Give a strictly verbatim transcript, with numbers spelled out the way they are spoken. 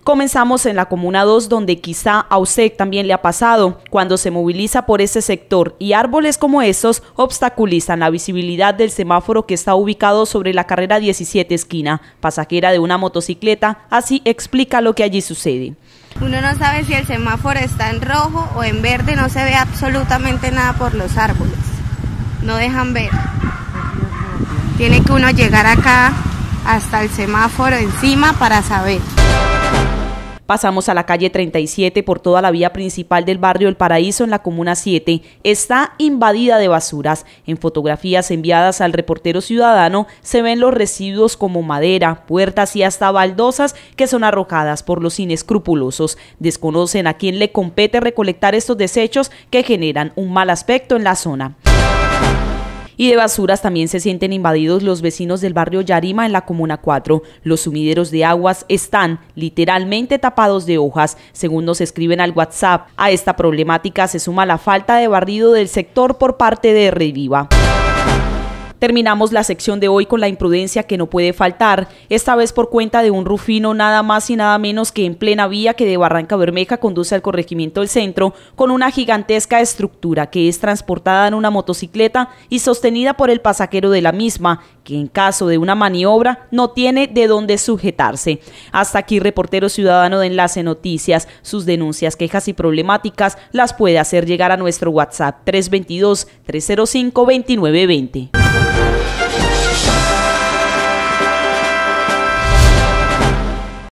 Comenzamos en la Comuna dos, donde quizá a usted también le ha pasado, cuando se moviliza por ese sector y árboles como estos obstaculizan la visibilidad del semáforo que está ubicado sobre la carrera diecisiete esquina, pasajera de una motocicleta. Así explica lo que allí sucede. Uno no sabe si el semáforo está en rojo o en verde, no se ve absolutamente nada por los árboles, no dejan ver. Tiene que uno llegar acá hasta el semáforo encima para saber. Pasamos a la calle treinta y siete por toda la vía principal del barrio El Paraíso en la Comuna siete. Está invadida de basuras. En fotografías enviadas al reportero ciudadano se ven los residuos como madera, puertas y hasta baldosas que son arrojadas por los inescrupulosos. Desconocen a quién le compete recolectar estos desechos que generan un mal aspecto en la zona. Y de basuras también se sienten invadidos los vecinos del barrio Yarima en la Comuna cuatro. Los sumideros de aguas están literalmente tapados de hojas, según nos escriben al WhatsApp. A esta problemática se suma la falta de barrido del sector por parte de Reviva. Terminamos la sección de hoy con la imprudencia que no puede faltar, esta vez por cuenta de un rufino nada más y nada menos que en plena vía que de Barranca Bermeja conduce al corregimiento del centro, con una gigantesca estructura que es transportada en una motocicleta y sostenida por el pasajero de la misma, que en caso de una maniobra no tiene de dónde sujetarse. Hasta aquí reportero ciudadano de Enlace Noticias. Sus denuncias, quejas y problemáticas las puede hacer llegar a nuestro WhatsApp tres dos dos, tres cero cinco, dos nueve dos cero.